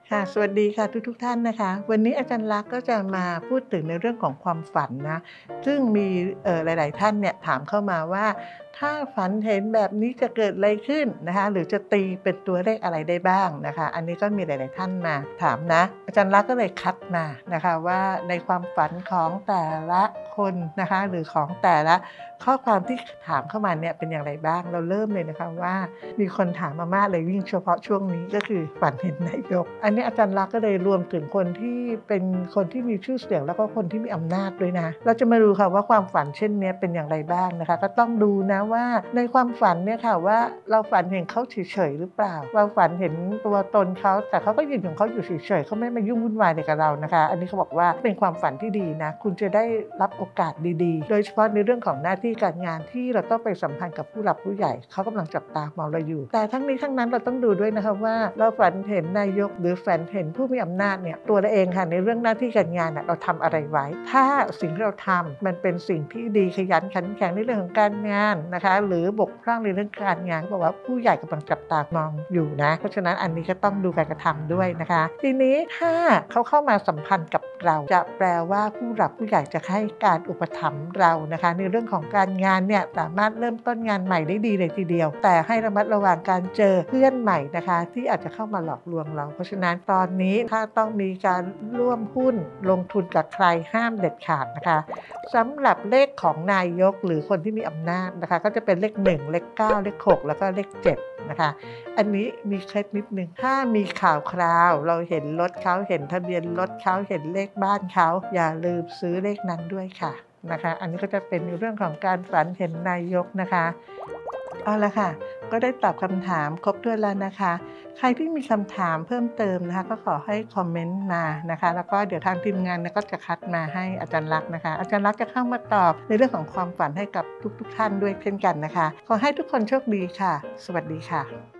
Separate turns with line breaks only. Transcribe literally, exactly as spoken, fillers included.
ค่ะสวัสดีค่ะทุกๆท่านนะคะวันนี้อาจารย์ลักษณ์ก็จะมาพูดถึงในเรื่องของความฝันนะซึ่งมีเอ่อหลายๆท่านเนี่ยถามเข้ามาว่าถ้าฝันเห็นแบบนี้จะเกิดอะไรขึ้นนะคะหรือจะตีเป็นตัวเลขอะไรได้บ้างนะคะอันนี้ก็มีหลายๆท่านมาถามนะอาจารย์ลักษณ์ก็เลยคัดมานะคะว่าในความฝันของแต่ละคนนะคะหรือของแต่ละข้อความที่ถามเข้ามาเนี่ยเป็นอย่างไรบ้างเราเริ่มเลยนะคะว่ามีคนถามมามากเลยยิ่งเฉพาะช่วงนี้ก็คือฝันเห็นนายกอันนี้อาจารย์ลักษณ์ก็เลยรวมถึงคนที่เป็นคนที่มีชื่อเสียงแล้วก็คนที่มีอำนาจด้วยนะเราจะมาดูค่ะว่าความฝันเช่นนี้เป็นอย่างไรบ้างนะคะก็ต้องดูนะว่าในความฝันเนี่ยค่ะว่าเราฝันเห็นเขาเฉยๆหรือเปล่าเราฝันเห็นตัวตนเขาแต่เขาก็ยืนของเขาอยู่เฉยๆเขาไม่มายุ่งวุ่นวายอะไรกับเรานะคะอันนี้เขาบอกว่าเป็นความฝันที่ดีนะคุณจะได้รับโอกาสดีๆโดยเฉพาะในเรื่องของหน้าที่การงานที่เราต้องไปสัมพันธ์กับผู้หลักผู้ใหญ่เขากำลังจับตามองเราอยู่แต่ทั้งนี้ทั้งนั้นเราต้องดูด้วยนะคะว่าเราฝันเห็นนายกหรือฝันเห็นผู้มีอำนาจเนี่ยตัวเราเองค่ะในเรื่องหน้าที่การงานเราทำอะไรไว้ถ้าสิ่งที่เราทำมันเป็นสิ่งที่ดีขยันขันแข็งในเรื่องของการงานนะคะหรือบกพร่องในเรื่องการงานบอกว่าผู้ใหญ่กำลังจับตามองอยู่นะเพราะฉะนั้นอันนี้ก็ต้องดูการกระทำด้วยนะคะทีนี้ถ้าเขาเข้ามาสัมพันธ์กับเราจะแปลว่าผู้หลักผู้ใหญ่จะให้การอุปถัมภ์เรานะคะในเรื่องของการงานเนี่ยสามารถเริ่มต้นงานใหม่ได้ดีเลยทีเดียวแต่ให้ระมัดระวังการเจอเพื่อนใหม่นะคะที่อาจจะเข้ามาหลอกลวงเราเพราะฉะนั้นตอนนี้ถ้าต้องมีการร่วมหุ้นลงทุนกับใครห้ามเด็ดขาดนะคะสำหรับเลขของนายกหรือคนที่มีอำนาจนะคะก็จะเป็นเลขหนึ่งเลขเก้าเลขหกแล้วก็เลขเจ็ดนะคะอันนี้มีเคล็ดนิดนึงถ้ามีข่าวคราวเราเห็นรถเขาเห็นทะเบียนรถเขาเห็นเลขบ้านเขาอย่าลืมซื้อเลขนั้นด้วยค่ะนะคะอันนี้ก็จะเป็นในเรื่องของการฝันเห็นนายกนะคะเอาละค่ะก็ได้ตอบคำถามครบถ้วนแล้วนะคะใครที่มีคำถามเพิ่มเติมนะคะก็ขอให้คอมเมนต์มานะคะแล้วก็เดี๋ยวทางทีมงานก็จะคัดมาให้อาจารย์ลักษณ์นะคะอาจารย์ลักษณ์จะเข้ามาตอบในเรื่องของความฝันให้กับทุกๆท่านด้วยเช่นกันนะคะขอให้ทุกคนโชคดีค่ะสวัสดีค่ะ